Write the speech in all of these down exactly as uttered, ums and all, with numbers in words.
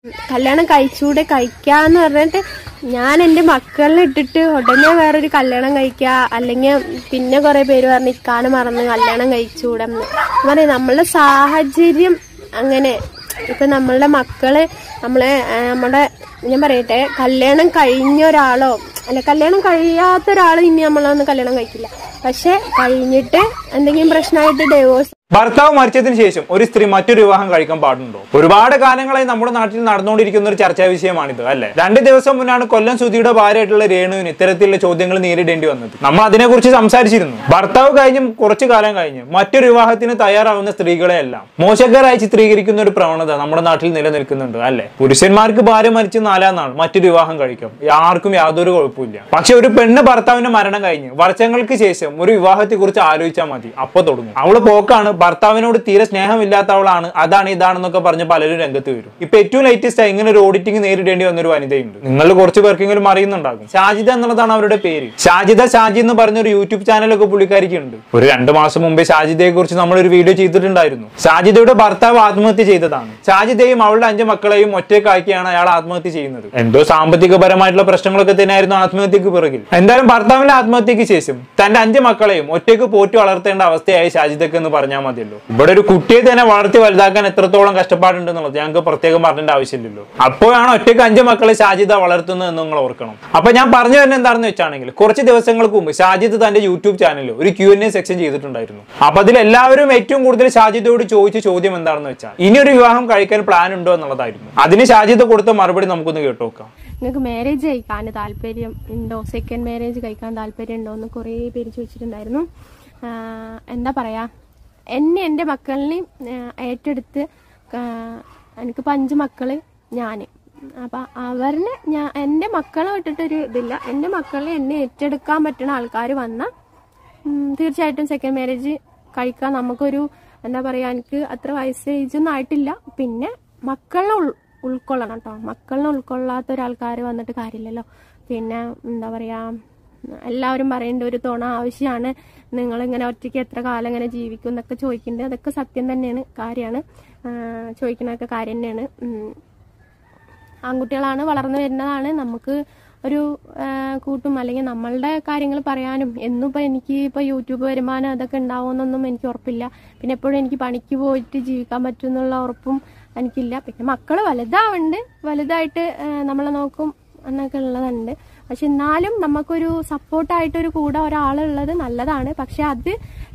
കല്യാണം കഴിച്ചൂടെ കഴിക്കാന്ന് പറഞ്ഞിട്ട് ഞാൻ എന്റെ മക്കളെ ഇട്ടിട്ട് ഉടനെ വേറൊരു കല്യാണം കഴിക്കുക, അല്ലെങ്കിൽ പിന്നെ കുറെ പേര് പറഞ്ഞ് ഇക്കാനെ മറന്ന് കല്യാണം കഴിച്ചുകൂടെ പറയാ. നമ്മളുടെ സാഹചര്യം അങ്ങനെ. ഇപ്പൊ നമ്മളുടെ മക്കള് നമ്മളെ നമ്മുടെ ഞാൻ പറയട്ടെ, കല്യാണം കഴിഞ്ഞ ഒരാളോ അല്ല കല്യാണം കഴിയാത്ത ഒരാളോ ഇനി നമ്മളൊന്നും കല്യാണം കഴിക്കില്ല. പക്ഷെ കഴിഞ്ഞിട്ട് എന്തെങ്കിലും പ്രശ്നമായിട്ട് ഡൈവോഴ്സ്. ഭർത്താവ് മരിച്ചതിന് ശേഷം ഒരു സ്ത്രീ മറ്റൊരു വിവാഹം കഴിക്കാൻ പാടുണ്ടോ? ഒരുപാട് കാലങ്ങളായി നമ്മുടെ നാട്ടിൽ നടന്നുകൊണ്ടിരിക്കുന്ന ഒരു ചർച്ചാ വിഷയമാണിത് അല്ലെ. രണ്ട് ദിവസം മുന്നാണ് കൊല്ലം സുധിയുടെ ഭാര്യയായിട്ടുള്ള രേണുവിന് ഇത്തരത്തിലുള്ള ചോദ്യങ്ങൾ നേരിടേണ്ടി വന്നത്. നമ്മൾ അതിനെക്കുറിച്ച് സംസാരിച്ചിരുന്നു. ഭർത്താവ് കഴിഞ്ഞ് കുറച്ചു കാലം കഴിഞ്ഞ് മറ്റൊരു വിവാഹത്തിന് തയ്യാറാവുന്ന സ്ത്രീകളെ എല്ലാം മോശക്കാരായി ചിത്രീകരിക്കുന്ന ഒരു പ്രവണത നമ്മുടെ നാട്ടിൽ നിലനിൽക്കുന്നുണ്ട് അല്ലെ. പുരുഷന്മാർക്ക് ഭാര്യ മരിച്ച് നാലാം നാൾ മറ്റൊരു വിവാഹം കഴിക്കാം, ആർക്കും യാതൊരു കുഴപ്പമില്ല. പക്ഷെ ഒരു പെണ്ണ് ഭർത്താവിന്റെ മരണം കഴിഞ്ഞ് വർഷങ്ങൾക്ക് ശേഷം ഒരു വിവാഹത്തെ കുറിച്ച് ആലോചിച്ചാൽ മതി, അപ്പൊ തുടങ്ങും അവള് പോക്കാണ്, ഭർത്താവിനോട് തീരെ സ്നേഹമില്ലാത്തവളാണ്, അതാണ് ഇതാണെന്നൊക്കെ പറഞ്ഞ് പലരും രംഗത്ത് വരും. ഇപ്പൊ ഏറ്റവും ലേറ്റസ്റ്റ് ആയി ഇങ്ങനെ ഒരു ഓഡിറ്റിംഗ് നേരിടേണ്ടി വന്നൊരു വനിതയുണ്ട്. നിങ്ങൾ കുറച്ച് പേർക്കെങ്കിലും അറിയുന്നുണ്ടാകും. ഷാജിദ എന്നുള്ളതാണ് അവരുടെ പേര്. ഷാജിദ ഷാജി എന്ന് പറഞ്ഞൊരു യൂട്യൂബ് ചാനലൊക്കെ പുള്ളിക്കാരിക്ക് ഉണ്ട്. ഒരു രണ്ടു മാസം മുമ്പേ ഷാജിദയെ കുറിച്ച് നമ്മളൊരു വീഡിയോ ചെയ്തിട്ടുണ്ടായിരുന്നു. ഷാജിദയുടെ ഭർത്താവ് ആത്മഹത്യ ചെയ്തതാണ്. ഷാജിദയും അവളുടെ അഞ്ച് മക്കളെയും ഒറ്റയ്ക്കാക്കിയാണ് അയാൾ ആത്മഹത്യ ചെയ്യുന്നത്. എന്തോ സാമ്പത്തികപരമായിട്ടുള്ള പ്രശ്നങ്ങളൊക്കെ തന്നെയായിരുന്നു ആത്മഹത്യക്ക് പിറകിൽ. എന്തായാലും ഭർത്താവിന്റെ ആത്മഹത്യക്ക് ശേഷം തന്റെ അഞ്ച് മക്കളെയും ഒറ്റയ്ക്ക് പോറ്റി വളർത്തേണ്ട അവസ്ഥയായി ഷാജിദക്ക് എന്ന് പറഞ്ഞാൽ മതിയല്ലോ. ഇവിടെ ഒരു കുട്ടിയെ തന്നെ വളർത്തി വലുതാക്കാൻ എത്രത്തോളം കഷ്ടപ്പാടുണ്ടെന്നുള്ളത് ഞങ്ങൾക്ക് പ്രത്യേകം പറഞ്ഞേണ്ട ആവശ്യമില്ലല്ലോ. അപ്പോഴാണ് ഒറ്റയ്ക്ക് അഞ്ച് മക്കളെ ഷാജിദ വളർത്തുന്നത് എന്ന് നിങ്ങൾ ഓർക്കണം. അപ്പൊ ഞാൻ പറഞ്ഞു തന്നെ എന്താണെന്ന് വെച്ചാണെങ്കിൽ കുറച്ച് ദിവസങ്ങൾക്ക് മുമ്പ് ഷാജിദ് തന്റെ യൂട്യൂബ് ചാനലിൽ ഒരു ക്യൂ എൻ എ സെക്ഷൻ ചെയ്തിട്ടുണ്ടായിരുന്നു. അപ്പൊ അതിൽ എല്ലാവരും ഏറ്റവും കൂടുതൽ ഷാജിദയോട് ചോദിച്ച ചോദ്യം എന്താണെന്ന് വെച്ചാൽ ഇനിയൊരു വിവാഹം കഴിക്കാൻ പ്ലാൻ ഉണ്ടോ എന്നുള്ളതായിരുന്നു. അതിന് ഷാജിദ കൊടുത്ത മറുപടി നമുക്കൊന്ന് കേട്ടോക്കാം. നിങ്ങൾക്ക് മാരേജ് കഴിക്കാൻ താല്പര്യം ഉണ്ടോ, സെക്കൻഡ് മാരേജ് കഴിക്കാൻ താല്പര്യം ഉണ്ടോ എന്ന് കുറേ പേര് ചോദിച്ചിട്ടുണ്ടായിരുന്നു. എന്താ പറയാ, എന്നെ എൻ്റെ മക്കളിനെ ഏറ്റെടുത്ത് എനിക്കിപ്പോൾ അഞ്ച് മക്കള് ഞാൻ, അപ്പം അവരിനെ ഞാൻ എൻ്റെ മക്കളെ വിട്ടിട്ടൊരു ഇതില്ല. എൻ്റെ മക്കളെ എന്നെ ഏറ്റെടുക്കാൻ പറ്റുന്ന ആൾക്കാർ വന്നാൽ തീർച്ചയായിട്ടും സെക്കൻഡ് മാരേജ് കഴിക്കാൻ. നമുക്കൊരു എന്താ പറയുക, എനിക്ക് അത്ര വയസ്സ് ഏജൊന്നും ആയിട്ടില്ല. പിന്നെ മക്കളെ ഉൾ ഉൾക്കൊള്ളണം കേട്ടോ. മക്കളിനെ ഉൾക്കൊള്ളാത്ത ഒരാൾക്കാർ വന്നിട്ട് കാര്യമില്ലല്ലോ. പിന്നെ എന്താ പറയുക, എല്ലാവരും പറയേണ്ട ഒരു തുണ ആവശ്യമാണ്. നിങ്ങളിങ്ങനെ ഒറ്റയ്ക്ക് എത്ര കാലം ഇങ്ങനെ ജീവിക്കും എന്നൊക്കെ ചോദിക്കുന്നുണ്ട്. അതൊക്കെ സത്യം തന്നെയാണ്, കാര്യമാണ്. ചോദിക്കുന്നതൊക്കെ കാര്യം തന്നെയാണ്. ആൺകുട്ടികളാണ്, വളർന്നു വരുന്നതാണ്. നമുക്ക് ഒരു കൂട്ടും അല്ലെങ്കിൽ നമ്മളുടെ കാര്യങ്ങൾ പറയാനും എന്നും ഇപ്പോൾ എനിക്ക് ഇപ്പോൾ യൂട്യൂബ് വരുമാനം അതൊക്കെ ഉണ്ടാവുമെന്നൊന്നും എനിക്ക് ഉറപ്പില്ല. പിന്നെ എപ്പോഴും എനിക്ക് പണിക്ക് പോയിട്ട് ജീവിക്കാൻ പറ്റും എന്നുള്ള ഉറപ്പും എനിക്കില്ല. പിന്നെ മക്കൾ വലുതാവുന്നുണ്ട്, വലുതായിട്ട് നമ്മളെ നോക്കും എന്നൊക്കെ ഉള്ളതുണ്ട്. പക്ഷെ എന്നാലും നമുക്കൊരു സപ്പോർട്ടായിട്ടൊരു കൂടെ ഒരാളുള്ളത് നല്ലതാണ്. പക്ഷെ അത്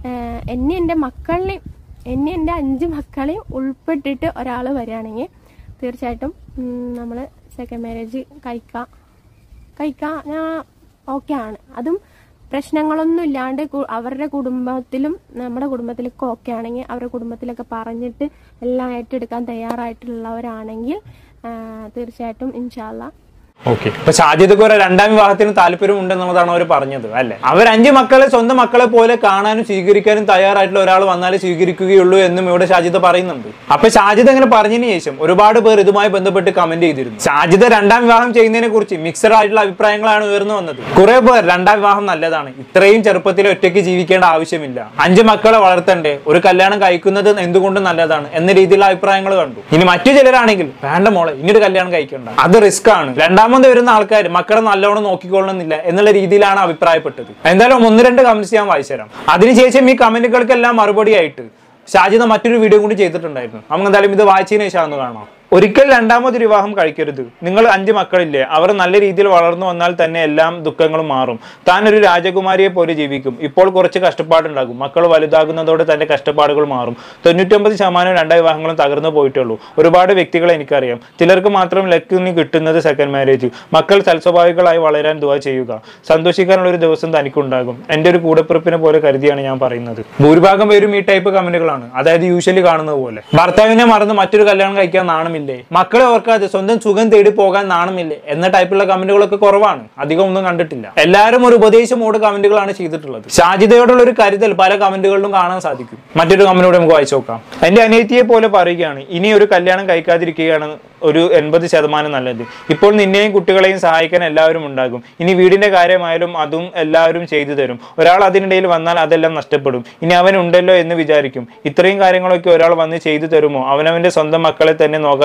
എന്നെ എൻ്റെ മക്കളെയും എന്നെ എൻ്റെ അഞ്ച് മക്കളെയും ഉൾപ്പെട്ടിട്ട് ഒരാൾ വരികയാണെങ്കിൽ തീർച്ചയായിട്ടും നമ്മൾ സെക്കൻഡ് മാരേജ് കഴിക്കാം കഴിക്കാം ഞാൻ ഓക്കെ ആണ്. അതും പ്രശ്നങ്ങളൊന്നും ഇല്ലാണ്ട് അവരുടെ കുടുംബത്തിലും നമ്മുടെ കുടുംബത്തിലൊക്കെ ഓക്കെ ആണെങ്കിൽ, അവരുടെ കുടുംബത്തിലൊക്കെ പറഞ്ഞിട്ട് എല്ലാം ഏറ്റെടുക്കാൻ തയ്യാറായിട്ടുള്ളവരാണെങ്കിൽ തീർച്ചയായിട്ടും ഇൻഷാ അല്ലാഹ്. ഓക്കെ, ഇപ്പൊ ഷാജിദക്ക് ഒരു രണ്ടാം വിവാഹത്തിന് താല്പര്യം ഉണ്ടെന്നുള്ളതാണ് അവർ പറഞ്ഞത് അല്ലെ. അവർ അഞ്ച് മക്കളെ സ്വന്തം മക്കളെ പോലെ കാണാനും സ്വീകരിക്കാനും തയ്യാറായിട്ടുള്ള ഒരാൾ വന്നാലേ സ്വീകരിക്കുകയുള്ളൂ എന്നും ഇവിടെ ഷാജിദ പറയുന്നുണ്ട്. അപ്പൊ ഷാജിദ അങ്ങനെ പറഞ്ഞതിന് ശേഷം ഒരുപാട് പേർ ഇതുമായി ബന്ധപ്പെട്ട് കമന്റ് ചെയ്തിരുന്നു. ഷാജിദ രണ്ടാം വിവാഹം ചെയ്യുന്നതിനെ കുറിച്ച് മിക്സഡ് ആയിട്ടുള്ള അഭിപ്രായങ്ങളാണ് ഉയർന്നു വന്നത്. കുറെ പേർ രണ്ടാം വിവാഹം നല്ലതാണ്, ഇത്രയും ചെറുപ്പത്തിൽ ഒറ്റയ്ക്ക് ജീവിക്കേണ്ട ആവശ്യമില്ല, അഞ്ച് മക്കളെ വളർത്തണ്ടേ, ഒരു കല്യാണം കഴിക്കുന്നത് എന്തുകൊണ്ടും നല്ലതാണ് എന്ന രീതിയിലുള്ള അഭിപ്രായങ്ങൾ കണ്ടു. ഇനി മറ്റു ചിലരാണെങ്കിൽ വേണ്ട മോളെ ഇനിയൊരു കല്യാണം കഴിക്കണ്ട, അത് റിസ്ക് ആണ്, രണ്ടാം വരുന്ന ആൾക്കാർ മക്കളെ നല്ലോണം നോക്കിക്കൊള്ളണമെന്നില്ല എന്നുള്ള രീതിയിലാണ് അഭിപ്രായപ്പെട്ടത്. എന്തായാലും ഒന്ന് രണ്ട് കമന്റ്സ് ഞാൻ വായിച്ചു തരാം. അതിനുശേഷം ഈ കമന്റുകൾക്കെല്ലാം മറുപടി ആയിട്ട് ഷാജിദ മറ്റൊരു വീഡിയോ കൂടി ചെയ്തിട്ടുണ്ടായിരുന്നു. നമുക്ക് എന്തായാലും ഇത് വായിച്ചതിന് ശേഷം ഒന്ന് കാണാം. ഒരിക്കൽ രണ്ടാമതൊരു വിവാഹം കഴിക്കരുത്. നിങ്ങൾ അഞ്ച് മക്കളില്ലേ, അവർ നല്ല രീതിയിൽ വളർന്നു വന്നാൽ തന്നെ എല്ലാം ദുഃഖങ്ങളും മാറും. താൻ ഒരു രാജകുമാരിയെ പോലെ ജീവിക്കും. ഇപ്പോൾ കുറച്ച് കഷ്ടപ്പാടുണ്ടാകും, മക്കൾ വലുതാകുന്നതോടെ തന്റെ കഷ്ടപ്പാടുകൾ മാറും. തൊണ്ണൂറ്റൊമ്പത് ശതമാനം രണ്ടാം വിവാഹങ്ങളും തകർന്നു പോയിട്ടുള്ളൂ. ഒരുപാട് വ്യക്തികളെ എനിക്കറിയാം. ചിലർക്ക് മാത്രം ലക്കിന് കിട്ടുന്നത് സെക്കൻഡ് മാരേജ്. മക്കൾ സൽസ്വഭാവികളായി വളരാൻ ദുആ ചെയ്യുക. സന്തോഷിക്കാനുള്ള ഒരു ദിവസം തനിക്കുണ്ടാകും. എന്റെ ഒരു കൂടപ്പിറപ്പിനെ പോലെ കരുതിയാണ് ഞാൻ പറയുന്നത്. ഭൂരിഭാഗം പേരും ഈ ടൈപ്പ് കമന്റുകളാണ്, അതായത് യൂഷ്വലി കാണുന്നത് പോലെ. ഭർത്താവിനെ മറന്ന് മറ്റൊരു കല്യാണം കഴിക്കാൻ നാണമില്ല, മക്കളെ ഓർക്കാതെ സ്വന്തം സുഖം തേടി പോകാൻ നാണമില്ലേ എന്ന ടൈപ്പുള്ള കമന്റുകളൊക്കെ കുറവാണ്, അധികം ഒന്നും കണ്ടിട്ടില്ല. എല്ലാവരും ഒരു ഉപദേശമോട് കമന്റുകളാണ് ചെയ്തിട്ടുള്ളത്. ഷാജിദയോടുള്ള ഒരു കരുതൽ പല കമന്റുകളിലും കാണാൻ സാധിക്കും. മറ്റൊരു കമന്റോട് നമുക്ക് വായിച്ചു നോക്കാം. എന്റെ അനിയത്തിയെ പോലെ പറയുകയാണ്, ഇനി ഒരു കല്യാണം കഴിക്കാതിരിക്കുകയാണ് ഒരു എൺപത് ശതമാനം നല്ലത്. ഇപ്പോൾ നിന്നെയും കുട്ടികളെയും സഹായിക്കാൻ എല്ലാവരും ഉണ്ടാകും. ഇനി വീടിന്റെ കാര്യമായാലും അതും എല്ലാവരും ചെയ്തു തരും. ഒരാൾ അതിനിടയിൽ വന്നാൽ അതെല്ലാം നഷ്ടപ്പെടും. ഇനി അവൻ ഉണ്ടല്ലോ എന്ന് വിചാരിക്കും. ഇത്രയും കാര്യങ്ങളൊക്കെ ഒരാൾ വന്ന് ചെയ്തു തരുമോ? അവനവന്റെ സ്വന്തം മക്കളെ തന്നെ നോക്കാൻ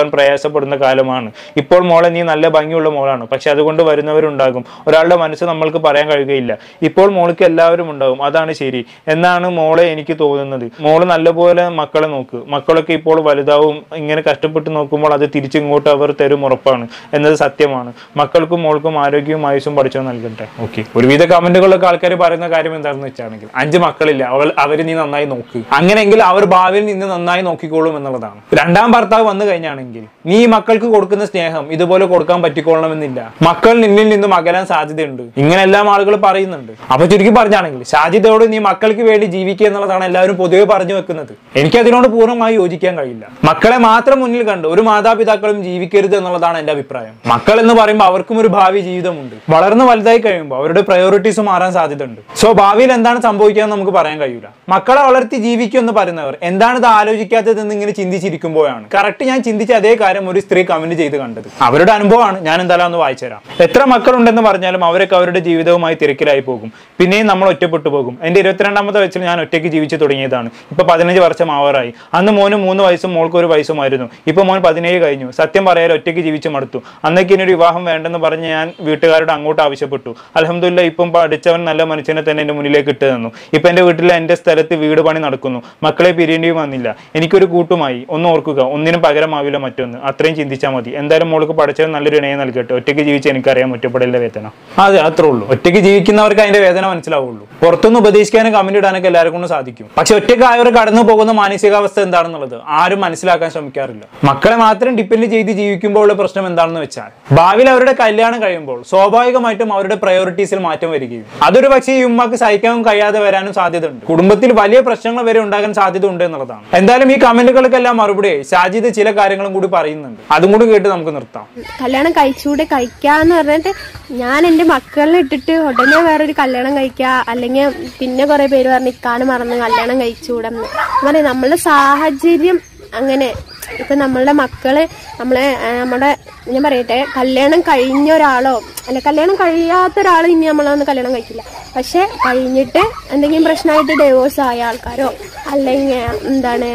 പോകാൻ പ്രയാസപ്പെടുന്ന കാലമാണ്. ഇപ്പോൾ മോളെ നീ നല്ല ഭംഗിയുള്ള മോളാണ്, പക്ഷെ അതുകൊണ്ട് വരുന്നവരുണ്ടാകും. ഒരാളുടെ മനസ്സ് നമ്മൾക്ക് പറയാൻ കഴിയുകയില്ല. ഇപ്പോൾ മോൾക്ക് എല്ലാവരും ഉണ്ടാകും, അതാണ് ശരി എന്നാണ് മോളെ എനിക്ക് തോന്നുന്നത്. മോള് നല്ലപോലെ മക്കളെ നോക്ക്. മക്കളൊക്കെ ഇപ്പോൾ വലുതാവും. ഇങ്ങനെ കഷ്ടപ്പെട്ട് നോക്കുമ്പോൾ അത് തിരിച്ചിങ്ങോട്ട് അവർ തരും, ഉറപ്പാണ് എന്നത് സത്യമാണ്. മക്കൾക്കും മോൾക്കും ആരോഗ്യവും ആയുസ്സും പഠിച്ചോ നൽകട്ടെ. ഓക്കെ, ഒരുവിധ കമന്റുകളൊക്കെ ആൾക്കാർ പറയുന്ന കാര്യം എന്താണെന്ന് വെച്ചാണെങ്കിൽ അഞ്ച് മക്കളില്ല, അവൾ അവര് നീ നന്നായി നോക്ക്, അങ്ങനെയെങ്കിൽ അവർ ഭാവിയിൽ നിന്ന് നന്നായി നോക്കിക്കോളും എന്നുള്ളതാണ്. രണ്ടാം ഭർത്താവ് വന്നു കഴിഞ്ഞാണെങ്കിൽ നീ മക്കൾക്ക് കൊടുക്കുന്ന സ്നേഹം ഇതുപോലെ കൊടുക്കാൻ പറ്റിക്കൊള്ളണമെന്നില്ല. മക്കൾ നിന്നിൽ നിന്നും അകലാൻ സാധ്യതയുണ്ട്. ഇങ്ങനെല്ലാം ആളുകൾ പറയുന്നുണ്ട്. അപ്പൊ ചുരുക്കി പറഞ്ഞാണെങ്കിൽ ഷാജിദയോട് നീ മക്കൾക്ക് വേണ്ടി ജീവിക്കുക എന്നുള്ളതാണ് എല്ലാവരും പൊതുവെ പറഞ്ഞു വെക്കുന്നത്. എനിക്ക് അതിനോട് പൂർണ്ണമായി യോജിക്കാൻ കഴിയില്ല. മക്കളെ മാത്രം മുന്നിൽ കണ്ട് ഒരു മാതാപിതാക്കളും ജീവിക്കരുത് എന്നുള്ളതാണ് എന്റെ അഭിപ്രായം. മക്കൾ എന്ന് പറയുമ്പോൾ അവർക്കും ഒരു ഭാവി ജീവിതമുണ്ട്. വളർന്ന് വലുതായി കഴിയുമ്പോൾ അവരുടെ പ്രയോറിറ്റീസ് മാറാൻ സാധ്യതയുണ്ട്. സോ ഭാവിയിൽ എന്താണ് സംഭവിക്കുക നമുക്ക് പറയാൻ കഴിയില്ല. മക്കളെ വളർത്തി ജീവിക്കും എന്ന് പറയുന്നവർ എന്താണ് ഇത് ആലോചിക്കാത്തതെന്ന് ഇങ്ങനെ ചിന്തിച്ചിരിക്കുമ്പോഴാണ് കറക്റ്റ് ഞാൻ ചിന്തിച്ച അതേ കാര്യം ഒരു സ്ത്രീ കമന്റ് ചെയ്ത് കണ്ടത്. അവരുടെ അനുഭവമാണ്, ഞാൻ എന്തായാലും ഒന്ന് വായിച്ചു തരാം. എത്ര മക്കളുണ്ടെന്ന് പറഞ്ഞാലും അവരൊക്കെ അവരുടെ ജീവിതവുമായി തിരക്കിലായി പോകും. പിന്നെയും നമ്മൾ ഒറ്റപ്പെട്ടു പോകും. എന്റെ ഇരുപത്തിരണ്ടാമത്തെ വയസ്സിൽ ഞാൻ ഒറ്റയ്ക്ക് ജീവിച്ചു തുടങ്ങിയതാണ്. ഇപ്പൊ പതിനഞ്ച് വർഷം ആവാറായി. അന്ന് മോന് മൂന്ന് വയസ്സും മോൾക്ക് ഒരു വയസ്സുമായിരുന്നു. ഇപ്പൊ മോൻ പതിനേഴ് കഴിഞ്ഞു. സത്യം പറയാൻ ഒറ്റയ്ക്ക് ജീവിച്ചു മടുത്തു. അന്നേക്ക് ഇനി ഒരു വിവാഹം വേണ്ടെന്ന് പറഞ്ഞ് ഞാൻ വീട്ടുകാരോട് അങ്ങോട്ട് ആവശ്യപ്പെട്ടു. അൽഹംദുലില്ലാ ഇപ്പം പഠിച്ചവൻ നല്ല മനുഷ്യനെ തന്നെ എന്റെ മുന്നിലേക്ക് ഇട്ട് തന്നു. ഇപ്പൊ എന്റെ വീട്ടിൽ എന്റെ സ്ഥലത്ത് വീട് പണി നടക്കുന്നു. മക്കളെ പിരിയേണ്ടിയും വന്നില്ല. എനിക്കൊരു കൂട്ടുമായി. ഒന്ന് ഓർക്കുക, ഒന്നിനും പകരമാവില്ല മറ്റൊന്ന്. അത്രയും ചിന്തിച്ചാൽ മതി. എന്തായാലും മോൾക്ക് പഠിച്ചവൻ നല്ലൊരു ഇണയെ നൽകട്ടെ. ഒറ്റയ്ക്ക് ജീവിച്ച് എനിക്കറിയാം ഒറ്റപ്പെടലിന്റെ വേദന. അതെ, അത്രേ ഉള്ളൂ. ഒറ്റയ്ക്ക് ജീവിക്കുന്നവർക്ക് അതിന്റെ വേദന മനസ്സിലാവുള്ളൂ. പുറത്തുനിന്ന് ഉപദേശിക്കാനും കമന്റ് ഇടാനൊക്കെ എല്ലാവർക്കും കൊണ്ട് സാധിക്കും. പക്ഷെ ഒറ്റയ്ക്കായവർ കടന്നു പോകുന്ന മാനസികാവസ്ഥ എന്താണെന്നുള്ളത് ആരും മനസ്സിലാക്കാൻ ശ്രമിക്കാറില്ല. മക്കളെ മാത്രം ഡിപ്പെൻഡ് ചെയ്ത് ജീവിക്കുമ്പോൾ ഉള്ള പ്രശ്നം എന്താണെന്ന് വെച്ചാൽ ഭാവിയിൽ അവരുടെ കല്യാണം കഴിയുമ്പോൾ സ്വാഭാവികമായിട്ടും അവരുടെ പ്രയോറിറ്റീസിൽ മാറ്റം വരികയും അതൊരു പക്ഷേ ഈ ഉമ്മക്ക് സഹിക്കാനും കഴിയാതെ വരാനും സാധ്യതയുണ്ട്. കുടുംബത്തിൽ വലിയ പ്രശ്നങ്ങൾ വരെ ഉണ്ടാകാൻ സാധ്യത ഉണ്ട് എന്നുള്ളതാണ്. എന്തായാലും ഈ കമന്റുകൾക്കെല്ലാം മറുപടി ഷാജിദ ചില കാര്യങ്ങളും കൂടി പറയുന്നുണ്ട്. അതും കൂടി കേട്ട് നമുക്ക് നിർത്താം. കല്യാണം കഴിച്ചുകൂടെ കഴിക്കാന്ന് പറഞ്ഞിട്ട് ഞാൻ എന്റെ മക്കളെ ഇട്ടിട്ട് ഉടനെ വേറൊരു കല്യാണം കഴിക്കുക, അല്ലെങ്കിൽ പിന്നെ കുറെ പേര് പറഞ്ഞ് ഇക്കാനും മറന്ന് കല്യാണം കഴിച്ചുകൂടെ പറയാ. നമ്മളുടെ സാഹചര്യം അങ്ങനെ. ഇപ്പൊ നമ്മളുടെ മക്കള് നമ്മളെ നമ്മുടെ ഞാൻ പറയട്ടെ, കല്യാണം കഴിഞ്ഞ ഒരാളോ അല്ല കല്യാണം കഴിയാത്ത ഒരാളോ ഇനി നമ്മളൊന്ന് കല്യാണം കഴിക്കില്ല. പക്ഷെ കഴിഞ്ഞിട്ട് എന്തെങ്കിലും പ്രശ്നമായിട്ട് ഡൈവോഴ്സ് ആയ ആൾക്കാരോ അല്ലെങ്കിൽ എന്താണ്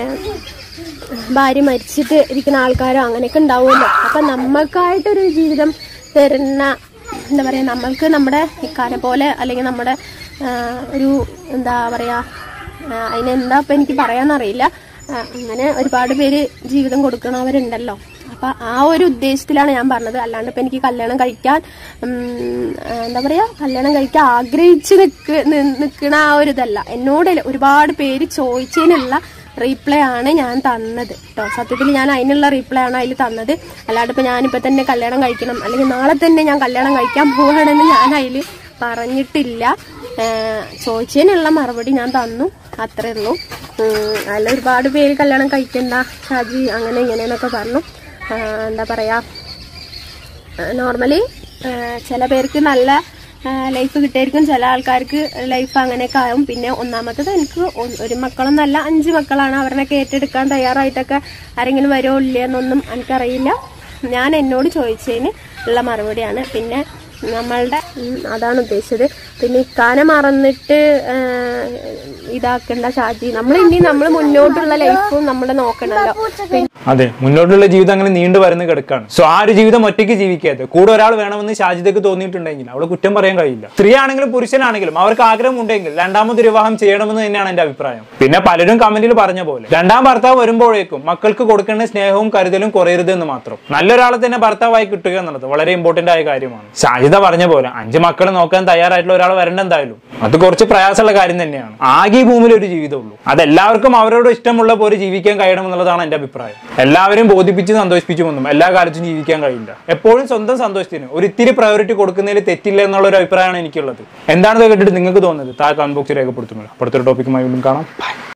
ഭാര്യ മരിച്ചിട്ട് ഇരിക്കുന്ന ആൾക്കാരോ അങ്ങനെയൊക്കെ ഉണ്ടാവുമല്ലോ. അപ്പൊ നമ്മൾക്കായിട്ടൊരു ജീവിതം തരുന്ന എന്താ പറയാ, നമ്മൾക്ക് നമ്മുടെ ഇക്കാനെ പോലെ അല്ലെങ്കിൽ നമ്മുടെ ഒരു എന്താ പറയാ, അതിനെന്താ ഇപ്പൊ എനിക്ക് പറയാന്നറിയില്ല. അങ്ങനെ ഒരുപാട് പേര് ജീവിതം കൊടുക്കണവരുണ്ടല്ലോ. അപ്പൊ ആ ഒരു ഉദ്ദേശത്തിലാണ് ഞാൻ പറഞ്ഞത്. അല്ലാണ്ട് ഇപ്പൊ എനിക്ക് കല്യാണം കഴിക്കാൻ എന്താ പറയാ കല്യാണം കഴിക്കാൻ ആഗ്രഹിച്ച് നിക്ക് നിക്കണ ആ ഒരു ഇതല്ല. എന്നോട് ഒരുപാട് പേര് ചോദിച്ചതിനുള്ള റീപ്ലൈ ആണ് ഞാൻ തന്നത് കേട്ടോ. സത്യത്തിൽ ഞാൻ അതിനുള്ള റീപ്ലൈ ആണ് അതിൽ തന്നത്. അല്ലാണ്ട് ഇപ്പൊ ഞാനിപ്പോ തന്നെ കല്യാണം കഴിക്കണം അല്ലെങ്കിൽ നാളെ തന്നെ ഞാൻ കല്യാണം കഴിക്കാൻ പോവുകയാണെന്ന് ഞാൻ അതിൽ പറഞ്ഞിട്ടില്ല. ചോദിച്ചതിനുള്ള മറുപടി ഞാൻ തന്നു, അത്രേ ഉള്ളൂ. അതിൽ ഒരുപാട് പേര് കല്യാണം കഴിക്കണ്ട ഷാജി അങ്ങനെ ഇങ്ങനെയെന്നൊക്കെ പറഞ്ഞു. എന്താ പറയാ, നോർമലി ചില പേർക്ക് നല്ല ലൈഫ് കിട്ടിയായിരിക്കും, ചില ആൾക്കാർക്ക് ലൈഫ് അങ്ങനെയൊക്കെ ആവും. പിന്നെ ഒന്നാമത്തത് എനിക്ക് ഒരു മക്കളൊന്നല്ല, അഞ്ച് മക്കളാണ്. അവരുടെയൊക്കെ ഏറ്റെടുക്കാൻ തയ്യാറായിട്ടൊക്കെ ആരെങ്കിലും വരുമോ ഇല്ലയെന്നൊന്നും എനിക്കറിയില്ല. ഞാൻ എന്നോട് ചോദിച്ചതിന് ഉള്ള മറുപടിയാണ്. പിന്നെ നമ്മളുടെ അതാണ് ഉദ്ദേശിച്ചത്. പിന്നെ ഇക്കാനെ മറന്നിട്ട് ഇതാക്കണ്ട ഷാജി. നമ്മൾ ഇനി നമ്മൾ മുന്നോട്ടുള്ള ലൈഫും നമ്മൾ നോക്കണല്ലോ. അതെ, മുന്നോട്ടുള്ള ജീവിതം അങ്ങനെ നീണ്ടു വരുന്ന കിടക്കാണ്. സോ ആ ഒരു ജീവിതം ഒറ്റയ്ക്ക് ജീവിക്കാതെ കൂടെ ഒരാൾ വേണമെന്ന് ഷാജിദക്ക് തോന്നിയിട്ടുണ്ടെങ്കിൽ അവളെ കുറ്റം പറയാൻ കഴിയില്ല. സ്ത്രീ ആണെങ്കിലും പുരുഷനാണെങ്കിലും അവർക്ക് ആഗ്രഹം ഉണ്ടെങ്കിൽ രണ്ടാമത് വിവാഹം ചെയ്യണമെന്ന് തന്നെയാണ് എന്റെ അഭിപ്രായം. പിന്നെ പലരും കമന്റിൽ പറഞ്ഞ പോലെ രണ്ടാം ഭർത്താവ് വരുമ്പോഴേക്കും മക്കൾക്ക് കൊടുക്കേണ്ട സ്നേഹവും കരുതലും കുറയരുത് എന്ന് മാത്രം. നല്ലൊരാളെ തന്നെ ഭർത്താവായി കിട്ടുക എന്നുള്ളത് വളരെ ഇമ്പോർട്ടന്റ് ആയ കാര്യമാണ്. ഷാജിദ പറഞ്ഞ പോലെ അഞ്ച് മക്കളെ നോക്കാൻ തയ്യാറായിട്ടുള്ള ഒരാൾ വരണ്ട എന്തായാലും. അത് കുറച്ച് പ്രയാസമുള്ള കാര്യം തന്നെയാണ്. ആകെ ഈ ഭൂമിയിൽ ഒരു ജീവിതമുള്ളൂ. അതെല്ലാവർക്കും അവരോട് ഇഷ്ടമുള്ള പോലെ ജീവിക്കാൻ കഴിയണം എന്നുള്ളതാണ് എന്റെ അഭിപ്രായം. എല്ലാവരും ബോധിപ്പിച്ച് സന്തോഷിപ്പിച്ചുമൊന്നും എല്ലാ കാലത്തും ജീവിക്കാൻ കഴിയില്ല. എപ്പോഴും സ്വന്തം സന്തോഷത്തിന് ഒരു ഇത്തിരി പ്രയോറിറ്റി കൊടുക്കുന്നതിൽ തെറ്റില്ല എന്നുള്ള ഒരു അഭിപ്രായമാണ് എനിക്കുള്ളത്. എന്താണെന്ന് കേട്ടിട്ട് നിങ്ങൾക്ക് തോന്നുന്നത് താഴെ കമന്റ് ബോക്സിൽ രേഖപ്പെടുത്തുന്നില്ല. അടുത്തൊരു ടോപ്പിക്കുമായി വീണ്ടും കാണാം.